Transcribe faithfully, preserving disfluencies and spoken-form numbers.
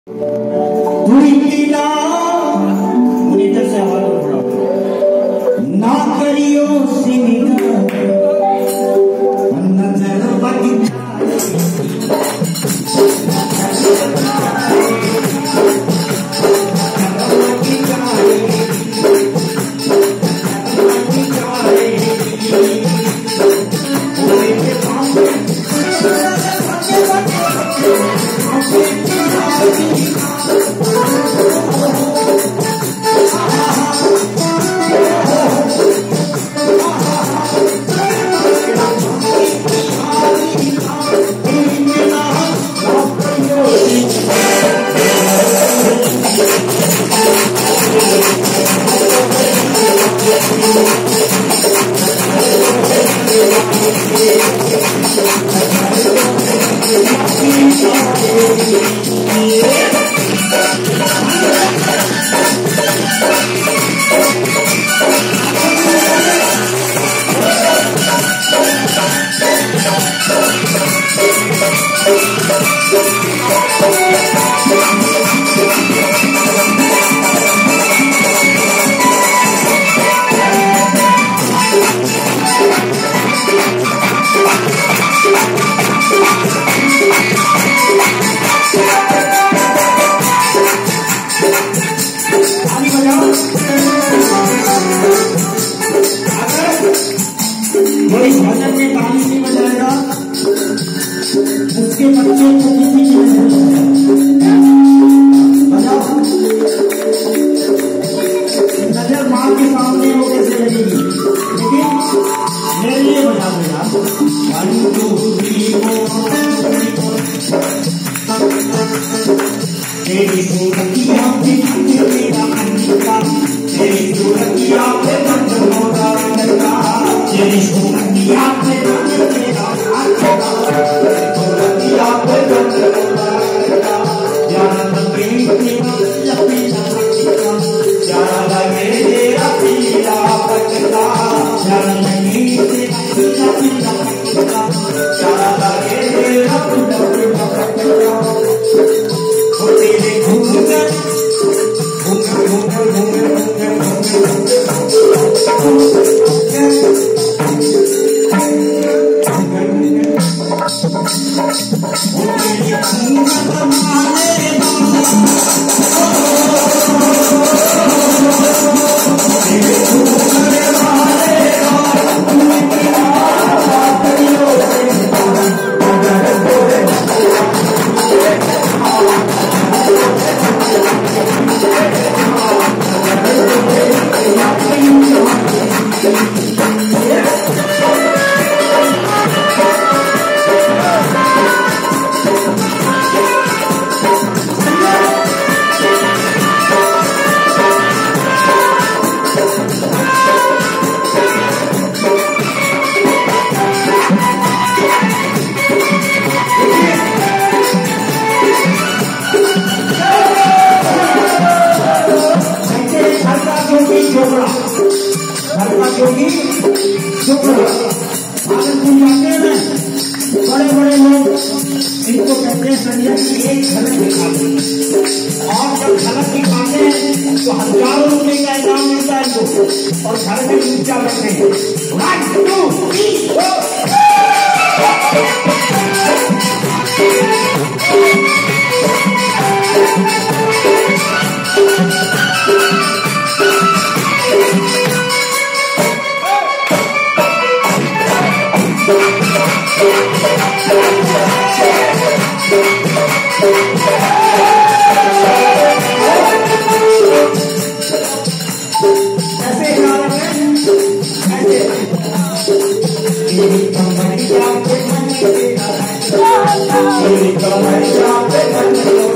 ना करियो कोई भजन में ताली नहीं बजाएगा, उसके बच्चे को किसी की बजाओ। नजर माँ के सामने हो कैसे लगेगी, लेकिन मेरे लिए बजा देगा। तेरी सूरतिया पे तेरा अंधा, तेरी सूरतिया पे होगा अंधा, तेरी सूरतिया पे तेरा अंधा, सूरतिया पे होगा अंधा। प्यारा लगे तेरा पीला पटका, प्यारा लगे तेरा पीला पटका, प्यारा लगे तेरा पीला पीला पटका, प्यारा लगे तेरा पीला पीला पटका। तेरे घूंघट घूंघट घूंघट बड़े बड़े लोग इनको कहते हैं संजय की एक झलक दिखाते हैं, और जब झलक दिखाते हैं तो हजारों रुपए का इनाम मिलता है इनको, और घर में ऊंचा बैठते हैं। Come on,